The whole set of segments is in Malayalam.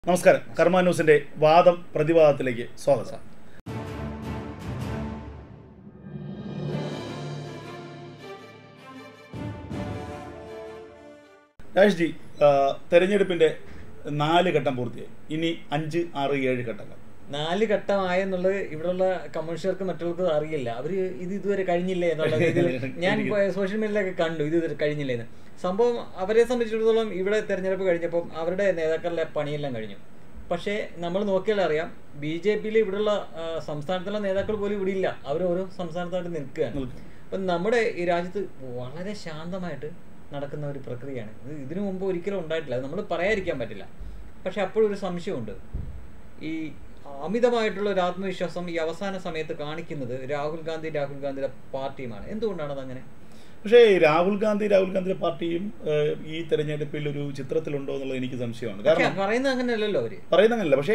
നമസ്കാരം. കർമ്മ ന്യൂസിന്റെ വാദം പ്രതിവാദത്തിലേക്ക് സ്വാഗതം. രാജേഷ് ജി, തെരഞ്ഞെടുപ്പിന്റെ 4 ഘട്ടം പൂർത്തിയായി. ഇനി 5, 6, 7 ഘട്ടങ്ങൾ. 4 ഘട്ടമായെന്നുള്ളത് ഇവിടെയുള്ള കമേഴ്ഷ്യർക്ക് മറ്റുള്ളവർക്ക് അറിയില്ല. അവർ ഇതുവരെ കഴിഞ്ഞില്ലേ എന്നുള്ള രീതിയിൽ ഞാൻ സോഷ്യൽ മീഡിയയിലൊക്കെ കണ്ടു, ഇതുവരെ കഴിഞ്ഞില്ലേന്ന്. സംഭവം അവരെ സംബന്ധിച്ചിടത്തോളം ഇവിടെ തെരഞ്ഞെടുപ്പ് കഴിഞ്ഞപ്പോൾ അവരുടെ നേതാക്കളുടെ പണിയെല്ലാം കഴിഞ്ഞു. പക്ഷേ നമ്മൾ നോക്കിയാൽ അറിയാം, BJP ഇവിടെയുള്ള സംസ്ഥാനത്തുള്ള നേതാക്കൾ പോലും ഇവിടെ ഇല്ല. അവർ ഓരോ സംസ്ഥാനത്തായിട്ട് നിൽക്കുകയാണ്. അപ്പം നമ്മുടെ ഈ രാജ്യത്ത് വളരെ ശാന്തമായിട്ട് നടക്കുന്ന ഒരു പ്രക്രിയയാണ്. ഇതിനു മുമ്പ് ഒരിക്കലും ഉണ്ടായിട്ടില്ല. അത് നമ്മൾ പറയാതിരിക്കാൻ പറ്റില്ല. പക്ഷെ അപ്പോഴൊരു സംശയമുണ്ട്. ഈ അമിതമായിട്ടുള്ള ഒരു ആത്മവിശ്വാസം ഈ അവസാന സമയത്ത് കാണിക്കുന്നത് രാഹുൽ ഗാന്ധിയുടെ പാർട്ടിയുമാണ്. എന്തുകൊണ്ടാണ് അതങ്ങനെ? പക്ഷേ രാഹുൽ ഗാന്ധിയുടെ പാർട്ടിയും ഈ തെരഞ്ഞെടുപ്പിൽ ഒരു ചിത്രത്തിലുണ്ടോ എന്നുള്ളത് എനിക്ക് സംശയമാണ്. കാരണം പറയുന്നത് അങ്ങനെയല്ലല്ലോ, അവര് പറയുന്നത് അങ്ങനെയല്ല. പക്ഷേ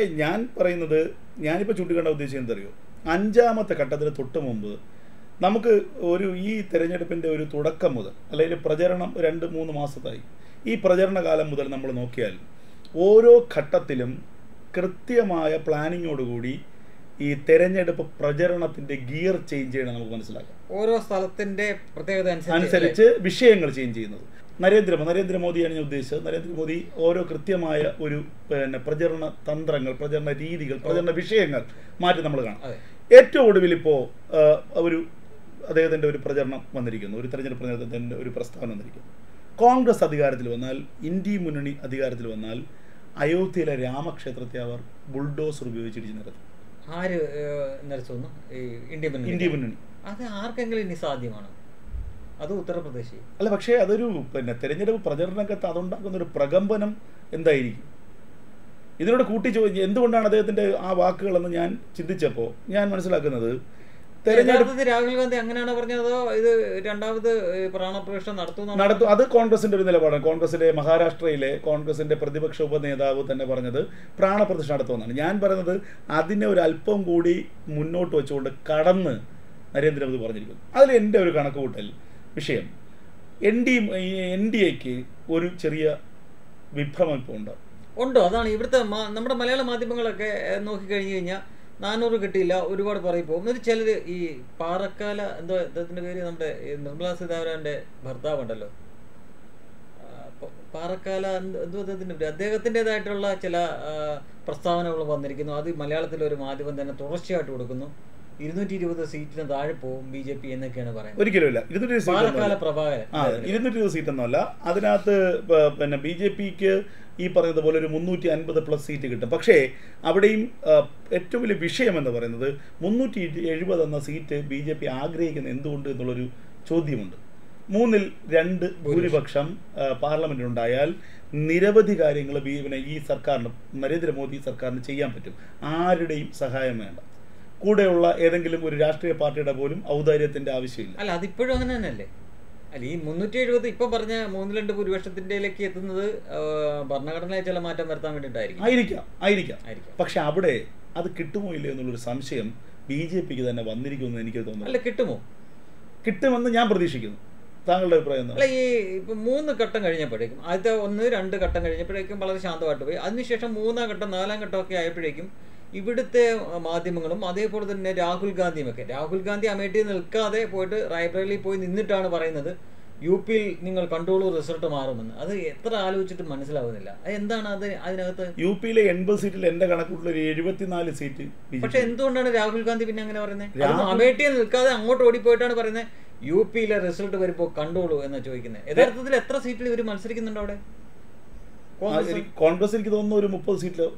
ഞാനിപ്പോൾ ചൂണ്ടിക്കേണ്ട ഉദ്ദേശം എന്തറിയോ, 5ാമത്തെ ഘട്ടത്തിന് തൊട്ട് മുമ്പ് നമുക്ക് ഈ തെരഞ്ഞെടുപ്പിൻ്റെ ഒരു തുടക്കം മുതൽ, അല്ലെങ്കിൽ പ്രചരണം 2-3 മാസത്തായി, ഈ പ്രചരണ കാലം മുതൽ നമ്മൾ നോക്കിയാൽ ഓരോ ഘട്ടത്തിലും കൃത്യമായ പ്ലാനിങ്ങോടുകൂടി ഈ തെരഞ്ഞെടുപ്പ് പ്രചരണത്തിന്റെ ഗിയർ ചേഞ്ച് ചെയ്യണം. നമുക്ക് മനസ്സിലാക്കാം, ഓരോ സ്ഥലത്തിന്റെ പ്രത്യേകത അനുസരിച്ച് വിഷയങ്ങൾ ചേഞ്ച് ചെയ്യുന്നത്. നരേന്ദ്രമോദിയാണ് ഞാൻ ഉദ്ദേശിച്ചത്. നരേന്ദ്രമോദി ഓരോ കൃത്യമായ ഒരു പ്രചരണ തന്ത്രങ്ങൾ, പ്രചരണ രീതികൾ, പ്രചരണ വിഷയങ്ങൾ മാറ്റി നമ്മൾ കാണാം. ഏറ്റവും ഒടുവിൽ ഇപ്പോൾ അദ്ദേഹത്തിന്റെ ഒരു പ്രചരണം വന്നിരിക്കുന്നു, ഒരു തെരഞ്ഞെടുപ്പ് പ്രചരണത്തിന്റെ ഒരു പ്രസ്താവന വന്നിരിക്കുന്നു. കോൺഗ്രസ് അധികാരത്തിൽ വന്നാൽ, ഇന്ത്യ മുന്നണി അധികാരത്തിൽ വന്നാൽ, അയോധ്യയിലെ രാമക്ഷേത്രത്തെ അവർ ബുൾഡോസർ ഉപയോഗിച്ച് ഇടിച്ചു നിരത്തും. ആര് നിരത്തുന്നു? ഇന്ത്യ മുന്നണി. അത് ആർക്കെങ്കിലും ഇനി സാധ്യമാണ്? അത് ഉത്തർപ്രദേശ് അല്ല. പക്ഷേ അതൊരു തെരഞ്ഞെടുപ്പ് പ്രചരണക്കത്ത് അതുണ്ടാക്കുന്ന ഒരു പ്രകമ്പനം എന്തായിരിക്കും? ഇതിനോട് കൂട്ടി എന്തുകൊണ്ടാണ് അദ്ദേഹത്തിന്റെ ആ വാക്കുകളെന്ന് ഞാൻ ചിന്തിച്ചപ്പോൾ ഞാൻ മനസ്സിലാക്കുന്നത്, രാഹുൽ ഗാന്ധി അങ്ങനെയാണ് പറഞ്ഞതോ ഇത് രണ്ടാമത് പ്രാണപ്രതിഷ്ഠ നടത്തും? അത് കോൺഗ്രസിന്റെ ഒരു നിലപാടാണ്. മഹാരാഷ്ട്രയിലെ കോൺഗ്രസിന്റെ പ്രതിപക്ഷ ഉപനേതാവ് തന്നെ പറഞ്ഞത് പ്രാണപ്രതിഷ്ഠ നടത്തുമെന്നാണ്. ഞാൻ പറയുന്നത് അതിനെ ഒരു അല്പം കൂടി മുന്നോട്ട് വെച്ചുകൊണ്ട് കടന്ന് നരേന്ദ്രമോദി പറഞ്ഞിരിക്കുന്നു. അതിൽ എൻ്റെ ഒരു കണക്കുകൂട്ടൽ വിഷയം, NDAക്ക് ഒരു ചെറിയ വിഭ്രമം ഇപ്പോൾ ഉണ്ടോ? അതാണ് ഇവിടുത്തെ നമ്മുടെ മലയാള മാധ്യമങ്ങളൊക്കെ നോക്കിക്കഴിഞ്ഞു കഴിഞ്ഞാൽ 400 കിട്ടിയില്ല, ഒരുപാട് പറയുമ്പോൾ എന്നിട്ട് ചിലർ ഈ പാറക്കാല അദ്ദേഹത്തിന്റെ പേര്, നമ്മുടെ നിർമ്മലാ സീതാരാമന്റെ ഭർത്താവ് ഉണ്ടല്ലോ, പാറക്കാല അദ്ദേഹത്തിൻ്റെതായിട്ടുള്ള ചില പ്രസ്താവനകൾ വന്നിരിക്കുന്നു. അത് മലയാളത്തിലെ ഒരു മാധ്യമം തന്നെ തുടർച്ചയായിട്ട് കൊടുക്കുന്നു. 220 സീറ്റിന് താഴെ പോകും BJP എന്നൊക്കെയാണ് പറയുന്നത്. ഒരിക്കലുമില്ല. 220 സീറ്റൊന്നുമല്ല. അതിനകത്ത് BJPക്ക് ഈ പറയുന്നത് പോലെ ഒരു 350+ സീറ്റ് കിട്ടും. പക്ഷേ അവിടെയും ഏറ്റവും വലിയ വിഷയം എന്ന് പറയുന്നത് 370 എന്ന സീറ്റ് BJP ആഗ്രഹിക്കുന്നത് എന്തുകൊണ്ട് എന്നുള്ളൊരു ചോദ്യമുണ്ട്. 3-2 ഭൂരിപക്ഷം പാർലമെന്റിലുണ്ടായാൽ നിരവധി കാര്യങ്ങൾ ഈ സർക്കാരിന്, നരേന്ദ്രമോദി സർക്കാരിന് ചെയ്യാൻ പറ്റും. ആരുടെയും സഹായം വേണ്ട. കൂടെയുള്ള ഏതെങ്കിലും ഒരു രാഷ്ട്രീയ പാർട്ടിയുടെ പോലും ഔദാര്യത്തിന്റെ ആവശ്യമില്ല. അല്ല, അതിപ്പോഴും അങ്ങനെ തന്നെയല്ലേ? അല്ല, ഈ 370 ഇപ്പൊ പറഞ്ഞ 3-2 ഭൂരിപക്ഷത്തിലേക്ക് എത്തുന്നത് ഭരണഘടനയിൽ ചില മാറ്റം വരുത്താൻ വേണ്ടിയിട്ടായിരിക്കും. ആയിരിക്കാം. പക്ഷെ അവിടെ അത് കിട്ടുമോ ഇല്ലയോ എന്നുള്ളൊരു സംശയം BJPക്ക് തന്നെ വന്നിരിക്കുമെന്ന് എനിക്ക് തോന്നുന്നു. അല്ല, കിട്ടുമെന്ന് ഞാൻ പ്രതീക്ഷിക്കുന്നു. താങ്കളുടെ അഭിപ്രായം? അല്ല, ഈ ഇപ്പൊ 3 ഘട്ടം കഴിഞ്ഞപ്പോഴേക്കും, ആദ്യത്തെ 1-2 ഘട്ടം കഴിഞ്ഞപ്പോഴേക്കും വളരെ ശാന്തമായിട്ട് പോയി. അതിനുശേഷം 3ാം ഘട്ടം 4ാം ഘട്ടമൊക്കെ ആയപ്പോഴേക്കും ഇവിടുത്തെ മാധ്യമങ്ങളും അതേപോലെ തന്നെ രാഹുൽ ഗാന്ധി അമേഠിയിൽ നിൽക്കാതെ പോയിട്ട് റായ്ബറേലിയിൽ പോയി നിന്നിട്ടാണ് പറയുന്നത് UP നിങ്ങൾ കണ്ടോളൂ, റിസൾട്ട് മാറുമെന്ന്. അത് എത്ര ആലോചിച്ചിട്ട് മനസ്സിലാവുന്നില്ല. എന്താണ് അതിനകത്ത്? UP 80 സീറ്റിൽ എന്റെ കണക്കുള്ള 74 സീറ്റ്. പക്ഷെ എന്തുകൊണ്ടാണ് രാഹുൽ ഗാന്ധി പിന്നെ അങ്ങനെ പറയുന്നത്? അമേഠിയിൽ നിൽക്കാതെ അങ്ങോട്ട് ഓടിപ്പോയിട്ടാണ് പറയുന്നത് UP റിസൾട്ട് വരുമ്പോൾ കണ്ടോളൂ എന്ന് ചോദിക്കുന്നത്. യഥാർത്ഥത്തിൽ എത്ര സീറ്റിൽ ഇവർ മത്സരിക്കുന്നുണ്ട് അവിടെ? കോൺഗ്രസ് എനിക്ക് തോന്നുന്നു ഒരു 30 സീറ്റിലോ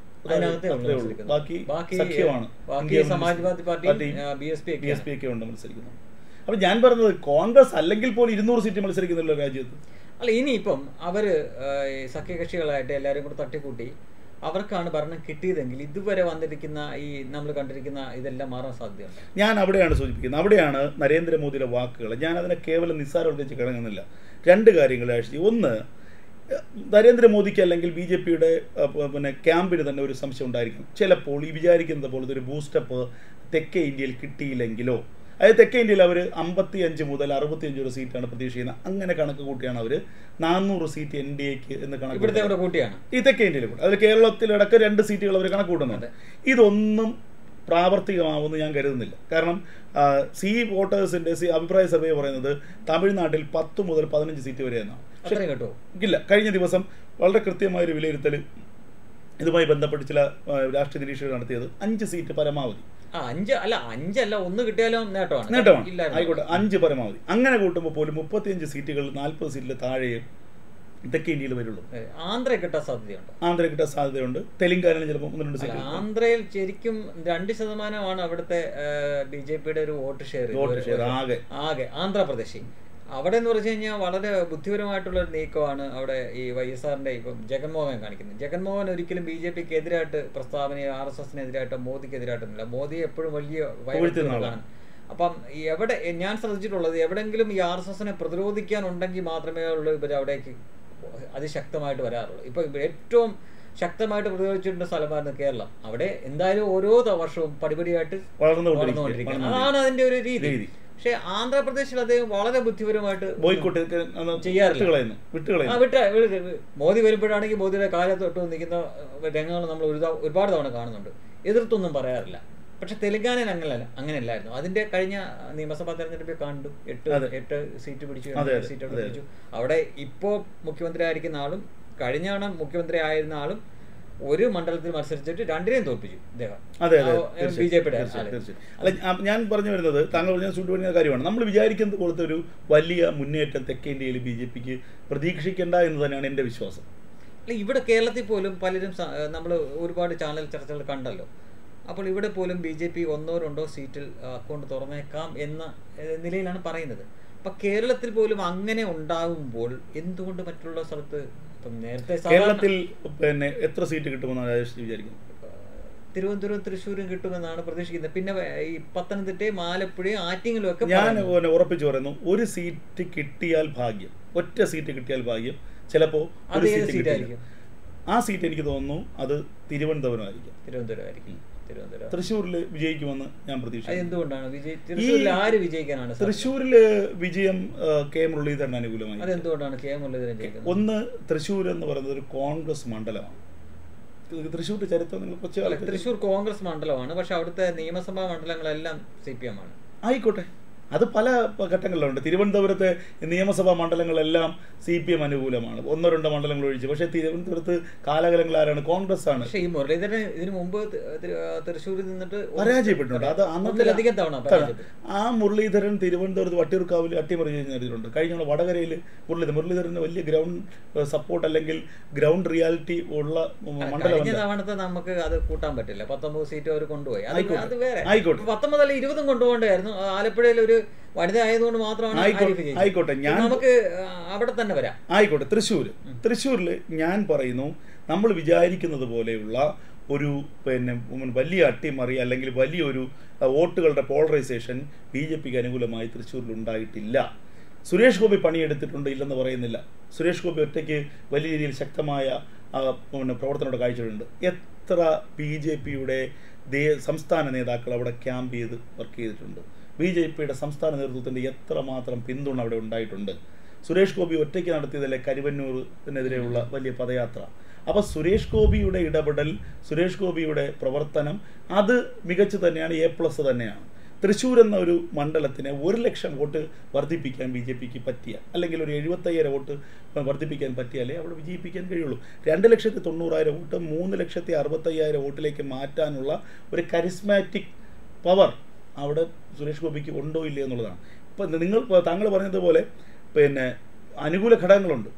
സമാജ്വാദി പാർട്ടി BSP ഒക്കെ ഉണ്ട് മത്സരിക്കുന്നത്. അപ്പൊ ഞാൻ പറഞ്ഞത് കോൺഗ്രസ് അല്ലെങ്കിൽ പോലും 200 സീറ്റ് മത്സരിക്കുന്നില്ല രാജ്യത്ത്. അല്ല, ഇനിയിപ്പം അവര് സഖ്യകക്ഷികളായിട്ട് എല്ലാവരും കൂടെ തട്ടിക്കൂട്ടി അവർക്കാണ് ഭരണം കിട്ടിയതെങ്കിൽ ഇതുവരെ വന്നിരിക്കുന്ന ഈ നമ്മൾ കണ്ടിരിക്കുന്ന ഇതെല്ലാം മാറാൻ സാധ്യതയുണ്ട്. ഞാൻ അവിടെയാണ് സൂചിപ്പിക്കുന്നത്. അവിടെയാണ് നരേന്ദ്രമോദിയുടെ വാക്കുകൾ. ഞാൻ അതിനെ കേവലം നിസ്സാരവൽക്കരിച്ച് കിടങ്ങുന്നില്ല. 2 കാര്യങ്ങൾ. ഒന്ന്, നരേന്ദ്രമോദിക്ക് അല്ലെങ്കിൽ BJPയുടെ ക്യാമ്പിന് തന്നെ ഒരു സംശയം ഉണ്ടായിരിക്കും. ചിലപ്പോൾ ഈ വിചാരിക്കുന്നത് പോലത്തെ ഒരു ബൂസ്റ്റപ്പ് തെക്കേ ഇന്ത്യയിൽ കിട്ടിയില്ലെങ്കിലോ, അതായത് തെക്കേ ഇന്ത്യയിൽ അവർ 55 മുതൽ 65 വരെ സീറ്റാണ് പ്രതീക്ഷിക്കുന്നത്. അങ്ങനെ കണക്ക് കൂട്ടിയാണ് അവർ 400 സീറ്റ് NDAക്ക് എന്ന് കണക്ക് കൂട്ടിയാണ് ഈ തെക്കേ ഇന്ത്യയിൽ കൂടെ. അതിൽ കേരളത്തിലടക്കം 2 സീറ്റുകൾ അവർ കണക്ക് കൂട്ടുന്നുണ്ട്. ഇതൊന്നും പ്രാവർത്തികമാവുമെന്ന് ഞാൻ കരുതുന്നില്ല. കാരണം വോട്ടേഴ്സിൻ്റെ അഭിപ്രായ സർവേ പറയുന്നത് തമിഴ്നാട്ടിൽ 10 മുതൽ 15 സീറ്റ് വരെ എന്നാണ്. ഇല്ല, കഴിഞ്ഞ ദിവസം വളരെ കൃത്യമായൊരു വിലയിരുത്തൽ ഇതുമായി ബന്ധപ്പെട്ട് ചില രാഷ്ട്രീയ നിരീക്ഷകർ നടത്തിയത് 5 സീറ്റ് പരമാവധി. 1 കിട്ടിയാലും നേട്ടമാണ്. ആയിക്കോട്ടെ, 5 പരമാവധി. അങ്ങനെ കൂട്ടുമ്പോൾ പോലും 35 സീറ്റുകൾ 40 സീറ്റിൽ താഴെ തെക്കേ ഇന്ത്യയിൽ വരുള്ളൂ. ആന്ധ്രയിൽ കിട്ടാൻ സാധ്യതയുണ്ട്. തെലങ്കാനയിൽ ചിലപ്പോൾ 1-2 സീറ്റ്. ആന്ധ്രയിൽ ശരിക്കും 2% അവിടുത്തെ BJPയുടെ ഒരു വോട്ട് ഷെയർ ആകെ ആന്ധ്രാപ്രദേശ്. അവിടെ എന്ന് പറഞ്ഞു കഴിഞ്ഞാൽ വളരെ ബുദ്ധിപരമായിട്ടുള്ള ഒരു നീക്കമാണ് അവിടെ ഈ YSRന്റെ ഇപ്പം ജഗൻമോഹൻ കാണിക്കുന്നത്. ജഗൻമോഹൻ ഒരിക്കലും BJPക്ക് എതിരായിട്ട് പ്രസ്താവനയോ RSSനെതിരായിട്ടോ മോദിക്കെതിരായിട്ടൊന്നുമില്ല. മോദിയെ എപ്പോഴും വലിയ വൈദ്യുതികളാണ്. അപ്പം എവിടെ ഞാൻ ശ്രദ്ധിച്ചിട്ടുള്ളത്, എവിടെങ്കിലും ഈ RSSനെ പ്രതിരോധിക്കാനുണ്ടെങ്കിൽ മാത്രമേ ഉള്ളൂ ഇവർ അവിടേക്ക് അതിശക്തമായിട്ട് വരാറുള്ളൂ. ഇപ്പൊ ഏറ്റവും ശക്തമായിട്ട് പ്രതിരോധിച്ചിട്ടുണ്ട് സ്ഥലമായിരുന്നു കേരളം. അവിടെ എന്തായാലും ഓരോ വർഷവും പടിപടിയായിട്ട് വളർന്നുകൊണ്ടിരിക്കുന്നത്. അതാണ് അതിന്റെ ഒരു രീതി. പക്ഷെ ആന്ധ്രാപ്രദേശിൽ അദ്ദേഹം വളരെ ബുദ്ധിപരമായിട്ട് ചെയ്യാറില്ല. മോദി വരുമ്പോഴാണെങ്കിൽ മോദിയുടെ കാലത്തൊട്ട് നിൽക്കുന്ന രംഗങ്ങൾ നമ്മൾ ഒരുപാട് തവണ കാണുന്നുണ്ട്. എതിർത്തൊന്നും പറയാറില്ല. പക്ഷെ തെലങ്കാനയിൽ അങ്ങനെയല്ലായിരുന്നു. അതിന്റെ കഴിഞ്ഞ നിയമസഭാ തെരഞ്ഞെടുപ്പിൽ കണ്ടു 8 സീറ്റ് പിടിച്ചു. അവിടെ ഇപ്പോ മുഖ്യമന്ത്രി ആയിരിക്കുന്ന ആളും കഴിഞ്ഞ തവണ മുഖ്യമന്ത്രി ആയിരുന്ന ആളും ഒരു മണ്ഡലത്തിൽ മത്സരിച്ചിട്ട് 2നെയും തോൽപ്പിച്ചു BJPയുടെ. അല്ല, ഞാൻ പറഞ്ഞു വരുന്നത് താങ്കൾ പറഞ്ഞ സൂചിപ്പിക്കുന്ന കാര്യമാണ്. നമ്മൾ വിചാരിക്കുന്നത് പോലത്തെ ഒരു വലിയ മുന്നേറ്റം തെക്കേ ഇന്ത്യയിൽ BJPക്ക് പ്രതീക്ഷിക്കേണ്ട എന്ന് തന്നെയാണ് എൻ്റെ വിശ്വാസം. അല്ല, ഇവിടെ കേരളത്തിൽ പോലും പലരും നമ്മൾ ഒരുപാട് ചാനൽ ചർച്ചകൾ കണ്ടല്ലോ. അപ്പോൾ ഇവിടെ പോലും BJP 1-2 സീറ്റിൽ അക്കൗണ്ട് തുറന്നേക്കാം എന്ന നിലയിലാണ് പറയുന്നത്. അപ്പം കേരളത്തിൽ പോലും അങ്ങനെ ഉണ്ടാകുമ്പോൾ എന്തുകൊണ്ട് മറ്റുള്ള സ്ഥലത്ത് നേരത്തെ കേരളത്തിൽ പിന്നെ എത്ര സീറ്റ് കിട്ടുമെന്നാണ് വിചാരിക്കുന്നത്? തിരുവനന്തപുരം തൃശ്ശൂരും കിട്ടുമെന്നാണ് പ്രതീക്ഷിക്കുന്നത്. പിന്നെ ഈ പത്തനംതിട്ടയും ആലപ്പുഴയും ആറ്റിങ്ങലും ഒക്കെ ഞാൻ ഉറപ്പിച്ചു പറയുന്നു, ഒരു സീറ്റ് കിട്ടിയാൽ ഭാഗ്യം, ഒറ്റ സീറ്റ് കിട്ടിയാൽ ഭാഗ്യം. ചിലപ്പോൾ ആ സീറ്റ് എനിക്ക് തോന്നുന്നു അത് തിരുവനന്തപുരമായിരിക്കും. തൃശ്ശൂരിൽ വിജയിക്കുമെന്ന് ഞാൻ പ്രതീക്ഷിക്കുന്നു. തൃശ്ശൂരിൽ വിജയം കെ മുരളീധരൻ അനുകൂലമായി. ഒന്ന്, തൃശ്ശൂർ എന്ന് പറയുന്നത് ഒരു കോൺഗ്രസ് മണ്ഡലമാണ്. തൃശ്ശൂരിന്റെ ചരിത്രം തൃശ്ശൂർ കോൺഗ്രസ് മണ്ഡലമാണ്. പക്ഷെ അവിടുത്തെ നിയമസഭാ മണ്ഡലങ്ങളെല്ലാം CPM ആണ്. ആയിക്കോട്ടെ, അത് പല ഘട്ടങ്ങളിലുണ്ട്. തിരുവനന്തപുരത്തെ നിയമസഭാ മണ്ഡലങ്ങളെല്ലാം CPM അനുകൂലമാണ്, 1-2 മണ്ഡലങ്ങൾ ഒഴിച്ച്. പക്ഷേ തിരുവനന്തപുരത്ത് കാലകാലങ്ങൾ ആരാണ്? കോൺഗ്രസ് ആണ്. പക്ഷേ ഈ മുരളീധരൻ ഇതിനു മുമ്പ് തൃശ്ശൂരിൽ നിന്നിട്ട് പരാജയപ്പെട്ടിട്ടുണ്ട്. അത് അധികം തവണ ആ മുരളീധരൻ തിരുവനന്തപുരത്ത് വട്ടിയൂർക്കാവിൽ അട്ടിമറി നേടിയിട്ടുണ്ട്. കഴിഞ്ഞ വടകരയിൽ മുരളീധരന് വലിയ ഗ്രൗണ്ട് സപ്പോർട്ട് അല്ലെങ്കിൽ ഗ്രൗണ്ട് റിയാലിറ്റി ഉള്ള മണ്ഡലം. തവണത്തെ നമുക്ക് അത് കൂട്ടാൻ പറ്റില്ല. 19 സീറ്റ് അവർ കൊണ്ടുപോയി. അത് വേറെ. ആയിക്കോട്ടെ, 19 അല്ല 20 കൊണ്ടുപോകണ്ടായിരുന്നു. ആലപ്പുഴയിൽ ഒരു വനിത ആയതുകൊണ്ട് മാത്രമാണ്. ആയിക്കോട്ടെ, നമുക്ക് അവിടെ തന്നെ വരാം. ആയിക്കോട്ടെ, തൃശ്ശൂരിൽ ഞാൻ പറയുന്നു, നമ്മൾ വിചാരിക്കുന്നത് പോലെയുള്ള ഒരു വലിയ അട്ടിമറി അല്ലെങ്കിൽ വലിയൊരു വോട്ടുകളുടെ പോളറൈസേഷൻ BJPക്ക് അനുകൂലമായി തൃശ്ശൂരിൽ ഉണ്ടായിട്ടില്ല. സുരേഷ് ഗോപി പണിയെടുത്തിട്ടുണ്ട്, ഇല്ലെന്ന് പറയുന്നില്ല. സുരേഷ് ഗോപി ഒറ്റയ്ക്ക് വലിയ രീതിയിൽ ശക്തമായ പ്രവർത്തനങ്ങളുടെ കാഴ്ചകളുണ്ട്. എത്ര BJPയുടെ സംസ്ഥാന നേതാക്കൾ അവിടെ ക്യാമ്പ് ചെയ്ത് വർക്ക് ചെയ്തിട്ടുണ്ട്. BJPയുടെ സംസ്ഥാന നേതൃത്വത്തിൻ്റെ എത്രമാത്രം പിന്തുണ അവിടെ ഉണ്ടായിട്ടുണ്ട്. സുരേഷ് ഗോപി ഒറ്റയ്ക്ക് നടത്തിയതല്ലേ കരുവന്നൂരിനെതിരെയുള്ള വലിയ പദയാത്ര. അപ്പോൾ സുരേഷ് ഗോപിയുടെ ഇടപെടൽ, സുരേഷ് ഗോപിയുടെ പ്രവർത്തനം അത് മികച്ചു തന്നെയാണ്, A+ തന്നെയാണ്. തൃശ്ശൂർ എന്ന ഒരു മണ്ഡലത്തിന് 1,00,000 വോട്ട് വർദ്ധിപ്പിക്കാൻ BJPക്ക് പറ്റിയ, അല്ലെങ്കിൽ ഒരു 75,000 വോട്ട് വർദ്ധിപ്പിക്കാൻ പറ്റിയാലേ അവിടെ വിജയിപ്പിക്കാൻ കഴിയുള്ളൂ. 2,90,000 വോട്ട് 3,65,000 വോട്ടിലേക്ക് മാറ്റാനുള്ള ഒരു കരിസ്മാറ്റിക് പവർ അവിടെ സുരേഷ് ഗോപിക്ക് ഉണ്ടോ ഇല്ലയോ എന്നുള്ളതാണ്. ഇപ്പം താങ്കൾ പറഞ്ഞതുപോലെ അനുകൂല ഘടകങ്ങളുണ്ട്.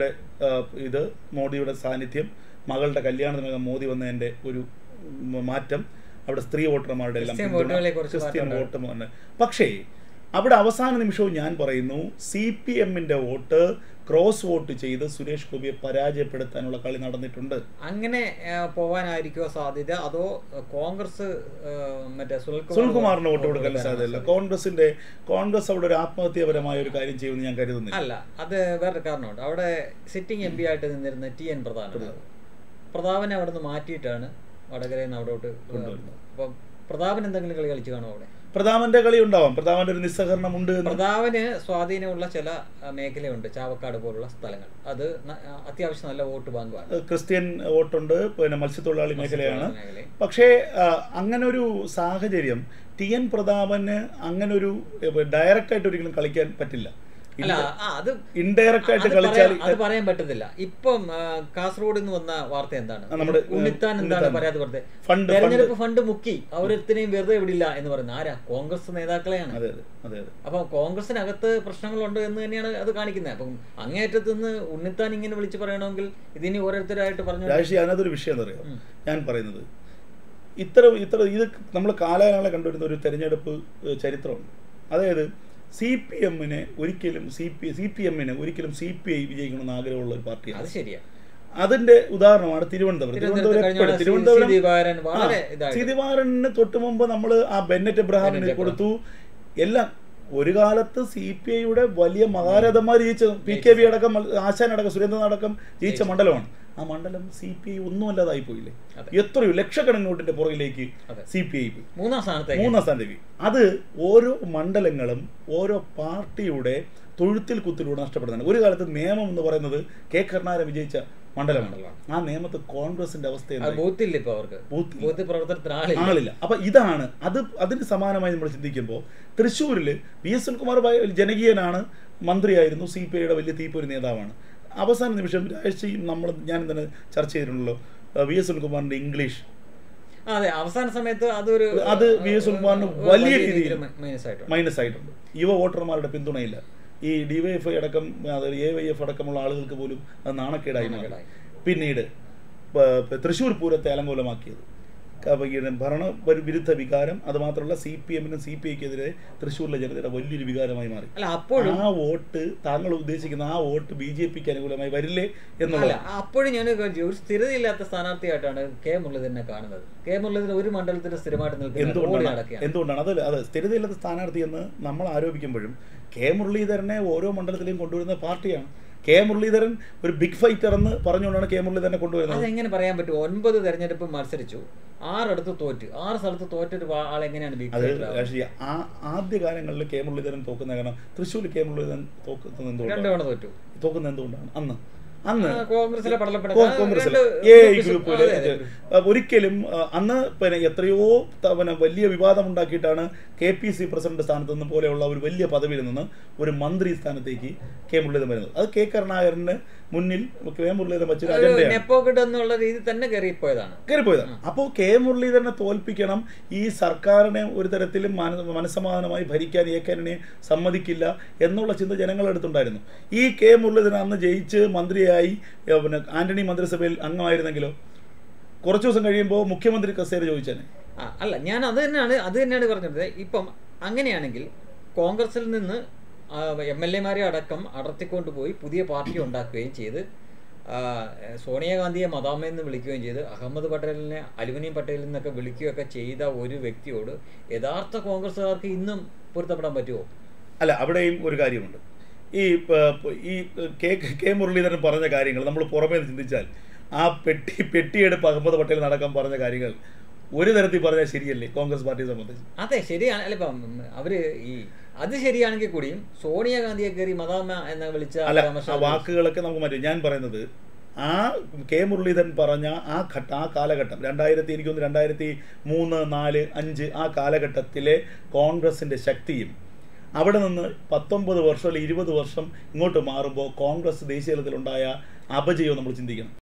മോദിയുടെ സാന്നിധ്യം, മകളുടെ കല്യാണത്തിനകം മോദി വന്നതിൻ്റെ ഒരു മാറ്റം, അവിടെ സ്ത്രീ വോട്ടർമാരുടെ എല്ലാം ക്രിസ്ത്യൻ വോട്ട്. പക്ഷേ അവിടെ അവസാന നിമിഷവും ഞാൻ പറയുന്നു, CPMന്റെ വോട്ട് ക്രോസ് വോട്ട് ചെയ്ത് സുരേഷ് ഗോപിയെ പരാജയപ്പെടുത്താനുള്ള കളി നടന്നിട്ടുണ്ട്. അങ്ങനെ പോവാനായിരിക്കുമോ സാധ്യത? അതോ കോൺഗ്രസ് സുനിൽകുമാറിന് വോട്ട് കൊടുക്കാൻ സാധ്യതയില്ല. കോൺഗ്രസ് അവിടെ ഒരു ആത്മഹത്യാപരമായ ഒരു കാര്യം ചെയ്യുമെന്ന് ഞാൻ കരുതുന്നില്ല. അല്ല, അത് വേറൊരു കാരണമുണ്ട്. അവിടെ സിറ്റിംഗ് MP ആയിട്ട് നിന്നിരുന്ന TN പ്രതാപനെ അവിടെ നിന്ന് മാറ്റിയിട്ടാണ് വടകരയിൽ നിന്ന് അവിടോട്ട് കൊണ്ടുവരുന്നത്. അപ്പം പ്രതാപൻ എന്തെങ്കിലും കളി കളിച്ചു കാണുമോ അവിടെ? പ്രതാപന്റെ കളി ഉണ്ടാവാം, പ്രതാപന്റെ ഒരു നിസ്സഹകരണം ഉണ്ട്. പ്രതാപന് സ്വാധീനമുള്ള ചില മേഖലയുണ്ട്, ചാവക്കാട് പോലുള്ള സ്ഥലങ്ങൾ. അത് അത്യാവശ്യം നല്ല വോട്ട് ബാങ്കാണ്, ക്രിസ്ത്യൻ വോട്ടുണ്ട്, പിന്നെ മത്സ്യത്തൊഴിലാളി മേഖലയാണ്. പക്ഷേ അങ്ങനെ ഒരു സാഹചര്യം TN പ്രതാപന് അങ്ങനെ ഒരു ഡയറക്റ്റായിട്ട് ഒരിക്കലും കളിക്കാൻ പറ്റില്ല. അല്ല, അത് ഇൻഡയറക്റ്റ് ആയിട്ട് കളിച്ചാൽ അത് പറയാൻ പറ്റത്തില്ല. ഇപ്പം കാസർഗോഡ് നിന്ന് വന്ന വാർത്ത എന്താണ്? ഉണ്ണിത്താൻ എന്താണ് പറയാതെ പറഞ്ഞത്? തെരഞ്ഞെടുപ്പ് ഫണ്ട് മുക്കി അവരെത്തിനെയും വെറുതെ വിടില്ല എന്ന് പറയുന്നത് ആരാ? കോൺഗ്രസ് നേതാക്കളെയാണ്. അപ്പൊ കോൺഗ്രസിനകത്ത് പ്രശ്നങ്ങളുണ്ട് എന്ന് തന്നെയാണ് അത് കാണിക്കുന്നത്. അപ്പം അങ്ങേയറ്റത്ത് നിന്ന് ഉണ്ണിത്താൻ ഇങ്ങനെ വിളിച്ച് പറയണമെങ്കിൽ ഇതിനി ഓരോരുത്തരായിട്ട് പറഞ്ഞു. അതിനകത്തൊരു വിഷയം എന്താ പറയുക, ഞാൻ പറയുന്നത് ഇത് നമ്മൾ കാലാകാലങ്ങളെ കണ്ടുവരുന്ന ഒരു തെരഞ്ഞെടുപ്പ് ചരിത്രമുണ്ട്. അതായത് CPM-ന് ഒരിക്കലും CPI വിജയിക്കണമെന്ന് ആഗ്രഹമുള്ള ഒരു പാർട്ടിയാണ്. അത് ശരിയാണ്. അതിന്റെ ഉദാഹരണമാണ് തിരുവനന്തപുരത്തിന് തൊട്ട് മുമ്പ് നമ്മൾ ആ ബെന്നറ്റ് എബ്രഹാമിന് കൊടുത്തു. എല്ലാം ഒരു കാലത്ത് CPI-യുടെ വലിയ മഹാരഥന്മാർ ജയിച്ച PKV അടക്കം, ആശാൻ അടക്കം, സുരേന്ദ്രൻ അടക്കം ജയിച്ച മണ്ഡലമാണ്. ആ മണ്ഡലം CPI ഒന്നുമല്ലാതായി പോയില്ലേ? എത്രയോ ലക്ഷക്കണക്കിന് വോട്ടിന്റെ പുറകിലേക്ക് CPI പോയി, മൂന്നാം സ്ഥാനത്തേക്ക്. അത് ഓരോ മണ്ഡലങ്ങളും ഓരോ പാർട്ടിയുടെ തൊഴുത്തിൽ കുത്തിലൂടെ നഷ്ടപ്പെടുന്നതാണ്. ഒരു കാലത്ത് നിയമം എന്ന് പറയുന്നത് K. കരുണാകരൻ വിജയിച്ച മണ്ഡലമാണ്. ആ നിയമത്ത് കോൺഗ്രസിന്റെ അവസ്ഥ ആളില്ല. അപ്പൊ ഇതാണ് അതിന് സമാനമായി നമ്മൾ ചിന്തിക്കുമ്പോൾ തൃശ്ശൂരിൽ VS സുനിൽകുമാർ ജനകീയനാണ്, മന്ത്രിയായിരുന്നു, CPI-യുടെ വലിയ തീപ്പൊരി നേതാവാണ്. അവസാന നിമിഷം ഞാൻ തന്നെ ചർച്ച ചെയ്തിട്ടുണ്ടല്ലോ VS സുനിൽകുമാറിന്റെ ഇംഗ്ലീഷ്. അതെ, അവസാന സമയത്ത് അത് VS സുനിൽകുമാറിന് വലിയ രീതിയിൽ മൈനസ് ആയിട്ടുണ്ട്. യുവ വോട്ടർമാരുടെ പിന്തുണയില്ല. ഈ DYFI അടക്കം, AYF അടക്കമുള്ള ആളുകൾക്ക് പോലും അത് നാണക്കേടായി. പിന്നീട് തൃശ്ശൂർ പൂരത്തെ അലങ്കോലമാക്കിയത് ഭരണവിരുദ്ധ വികാരം. അത് മാത്രമല്ല CPM-നും CPI-ക്കെതിരെ തൃശ്ശൂരിലെ ജനതയുടെ വലിയൊരു വികാരമായി മാറി. ആ വോട്ട്, താങ്കൾ ഉദ്ദേശിക്കുന്ന ആ വോട്ട് BJP-ക്ക് അനുകൂലമായി വരില്ലേ എന്നുള്ളത്. അപ്പോഴും ഞാൻ ഒരു സ്ഥിരതയില്ലാത്ത സ്ഥാനാർത്ഥിയായിട്ടാണ് K. മുരളീധരനെ കാണുന്നത്. K. മുരളീധരൻ ഒരു മണ്ഡലത്തിൽ സ്ഥിരമായിട്ട് നിൽക്കുന്നത് എന്തുകൊണ്ടാണ്? അത് സ്ഥിരതയില്ലാത്ത സ്ഥാനാർത്ഥി എന്ന് നമ്മൾ ആരോപിക്കുമ്പോഴും K. മുരളീധരനെ ഓരോ മണ്ഡലത്തിലും കൊണ്ടുവരുന്ന പാർട്ടിയാണ്. K. മുരളീധരൻ ഒരു ബിഗ് ഫൈറ്റർ എന്ന് പറഞ്ഞുകൊണ്ടാണ് K. മുരളീധരനെ കൊണ്ടുവരുന്നത്. അതെങ്ങനെ പറയാൻ പറ്റും? 9 തെരഞ്ഞെടുപ്പ് മത്സരിച്ചു, 6 അടുത്ത് തോറ്റു. 6 സ്ഥലത്ത് തോറ്റൊരു ആളെങ്ങനെയാണ് ബിഗ് ഫൈറ്റർ? ആദ്യ കാലങ്ങളിൽ K. മുരളീധരൻ തോക്കുന്ന കാരണം തൃശ്ശൂർ K. മുരളീധരൻ തോക്കുന്നത് എന്തുകൊണ്ടാണ്? അന്ന് കോൺഗ്രസിലെ ഒരിക്കലും അന്ന് പിന്നെ എത്രയോ വലിയ വിവാദം ഉണ്ടാക്കിയിട്ടാണ് KPC പ്രസിഡന്റ് സ്ഥാനത്ത് നിന്ന് പോലെയുള്ള ഒരു വലിയ പദവിയിൽ നിന്ന് ഒരു മന്ത്രി സ്ഥാനത്തേക്ക് K. മുരളീധരൻ വരുന്നത്. അത് K. കരുണാകരന് മുന്നിൽ K. മുരളീധരൻ വെച്ചൊരു അജണ്ടയാണ്, കയറിപ്പോയതാണ്. അപ്പോൾ K. മുരളീധരനെ തോൽപ്പിക്കണം, ഈ സർക്കാരിനെ ഒരു തരത്തിലും മനസ്സമാധാനമായി ഭരിക്കാൻ ഏക്കാനെ സമ്മതിക്കില്ല എന്നുള്ള ചിന്ത ജനങ്ങളെടുത്തുണ്ടായിരുന്നു. ഈ K. മുരളീധരൻ അന്ന് ജയിച്ച് മന്ത്രിയായി പിന്നെ ആന്റണി മന്ത്രിസഭയിൽ അംഗമായിരുന്നെങ്കിലോ കുറച്ചു ദിവസം കഴിയുമ്പോൾ മുഖ്യമന്ത്രി കസേര ചോദിച്ചേനെ. അല്ല, ഞാൻ അത് തന്നെയാണ് പറഞ്ഞത്. ഇപ്പം അങ്ങനെയാണെങ്കിൽ കോൺഗ്രസിൽ നിന്ന് MLA-മാരെ അടക്കം അടർത്തിക്കൊണ്ടുപോയി പുതിയ പാർട്ടി ഉണ്ടാക്കുകയും ചെയ്ത് സോണിയാഗാന്ധിയെ മദാമയെന്ന് വിളിക്കുകയും ചെയ്ത് അഹമ്മദ് പട്ടേലിനെ അലുമിനിയം പട്ടേലിൽ നിന്നൊക്കെ വിളിക്കുകയൊക്കെ ചെയ്ത ഒരു വ്യക്തിയോട് യഥാർത്ഥ കോൺഗ്രസ്സുകാർക്ക് ഇന്നും പൊരുത്തപ്പെടാൻ പറ്റുമോ? അല്ല, അവിടെയും ഒരു കാര്യമുണ്ട്. ഈ K. മുരളീധരൻ പറഞ്ഞ കാര്യങ്ങൾ നമ്മൾ പുറമേ ചിന്തിച്ചാൽ ആ പെട്ടിയെടുപ്പ് അഹമ്മദ് പട്ടേൽ നടക്കാൻ പറഞ്ഞ കാര്യങ്ങൾ ഒരു തരത്തിൽ പറഞ്ഞാൽ ശരിയല്ലേ കോൺഗ്രസ് പാർട്ടിയെ സംബന്ധിച്ച്? അതെ, ശരിയാണ്. അല്ല, ഇപ്പം അവര് അത് ശരിയാണെങ്കിൽ കൂടിയും സോണിയാഗാന്ധിയെ കയറി മദാമ എന്ന് വിളിച്ച വാക്കുകളൊക്കെ നമുക്ക് മാറ്റും. ഞാൻ പറയുന്നത് ആ K. മുരളീധരൻ പറഞ്ഞ ആ കാലഘട്ടം 2003, 2004, 2005 ആ കാലഘട്ടത്തിലെ കോൺഗ്രസിന്റെ ശക്തിയും അവിടെ നിന്ന് 19 വർഷം അല്ലെങ്കിൽ 20 വർഷം ഇങ്ങോട്ട് മാറുമ്പോൾ കോൺഗ്രസ് ദേശീയ തലത്തിലുണ്ടായ അപജയവും നമ്മൾ ചിന്തിക്കണം.